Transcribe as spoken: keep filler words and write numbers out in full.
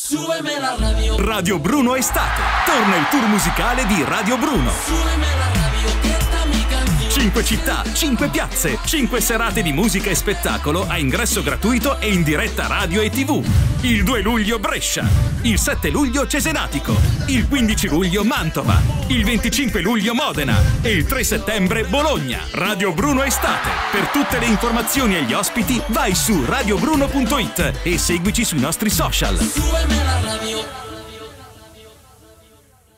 Súbeme la radio. Radio Bruno Estate. Torna il tour musicale di Radio Bruno. Súbeme la radio, che sta mi canción. Cinque città, cinque piazze, cinque serate di musica e spettacolo a ingresso gratuito e in diretta radio e tivù. Il due luglio Brescia, il sette luglio Cesenatico, il quindici luglio Mantova, il venticinque luglio Modena e il tre settembre Bologna. Radio Bruno Estate. Per tutte le informazioni e gli ospiti vai su radio bruno punto it e seguici sui nostri social. Súbeme la radio.